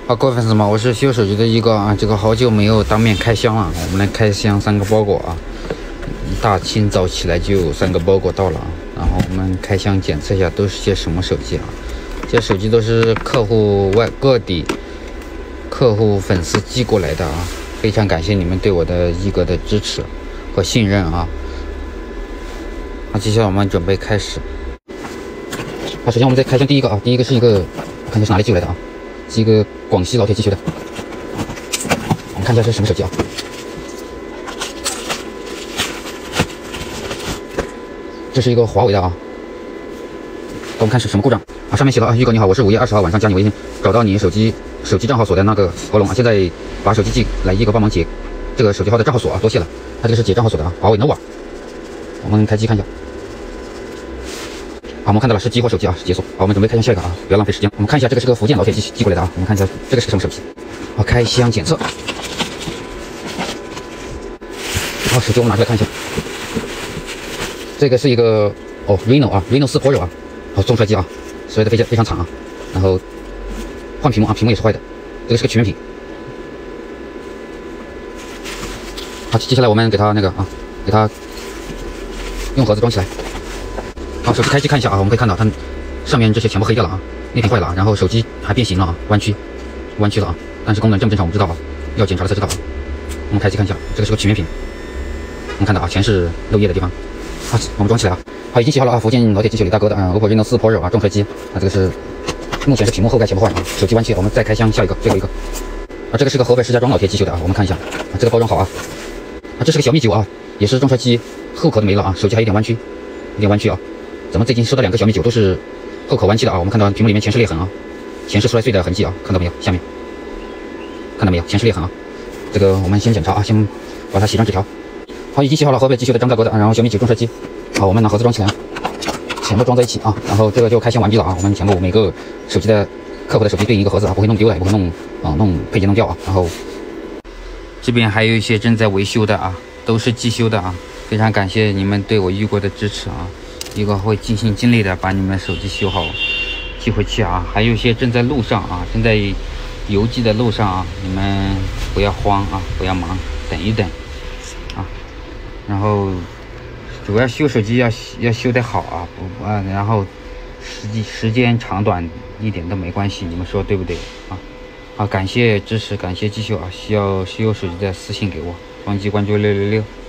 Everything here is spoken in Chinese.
好，各位粉丝们，我是修手机的一哥啊，这个好久没有当面开箱了，我们来开箱3个包裹啊。一大清早起来就有3个包裹到了啊，然后我们开箱检测一下都是些什么手机啊？这些手机都是客户各地客户粉丝寄过来的啊，非常感谢你们对我的一哥的支持和信任啊。那接下来我们准备开始。好，首先我们再开箱第一个啊，第一个是一个，我看一下是哪里寄过来的啊？是一个广西老铁寄修的，我们看一下是什么手机啊？这是一个华为的啊，我们看是什么故障啊？上面写了啊，玉哥你好，我是5月20号晚上加你微信，找到你手机账号锁的那个喉咙啊，现在把手机寄来，一哥帮忙解这个手机号的账号锁啊，多谢了。他这个是解账号锁的啊，华为 nova， 我们开机看一下。好，我们看到了是激活手机啊，是解锁。好，我们准备开箱下一个啊，不要浪费时间。我们看一下，这个是个福建老铁寄过来的啊，我们看一下这个是什么手机。好，开箱检测。好，手机我们拿出来看一下，这个是一个Reno 啊 ，Reno 4 Pro 啊，好，重摔机啊，摔得非常惨啊。然后换屏幕啊，屏幕也是坏的，这个是个曲面屏。好，接下来我们给它那个啊，给它用盒子装起来。好，手机开机看一下啊，我们可以看到它上面这些全部黑掉了啊，内屏坏了啊，然后手机还变形了啊，弯曲了啊，但是功能正不正常我们知道啊，要检查了才知道啊。我们开机看一下，这个是个曲面屏，我们看到啊，全是漏液的地方。好，我们装起来啊。好，已经洗好了啊，福建老铁寄修李大哥的OPPO Reno 4 Pro 啊，重摔机啊，这个是目前是屏幕后盖全部坏了啊，手机弯曲。我们再开箱下一个，最后一个啊，这个是个河北石家庄老铁寄修的啊，我们看一下啊，这个包装好啊，这是个小米9啊，也是重摔机，后壳没了啊，手机还有点弯曲啊。咱们最近收到2个小米9都是后壳弯曲的啊，我们看到屏幕里面全是裂痕啊，全是摔碎的痕迹啊，看到没有？下面看到没有？全是裂痕啊。这个我们先检查啊，先把它写张纸条。好，已经洗好了河北寄修的张大哥的，然后小米9重摔机。好，我们拿盒子装起来，全部装在一起啊，然后这个就开箱完毕了啊。我们全部每个手机的客户的手机对应一个盒子啊，不会弄丢了，也不会弄配件弄掉啊。然后这边还有一些正在维修的啊，都是寄修的啊，非常感谢你们对我玉哥的支持啊。一个会尽心尽力的把你们手机修好寄回去啊，还有一些正在路上啊，正在邮寄的路上啊，你们不要慌啊，不要忙，等一等啊。然后主要修手机要修得好啊，然后时间长短一点都没关系，你们说对不对啊？好，感谢支持，感谢寄修啊，需要修手机的私信给我，双击关注666。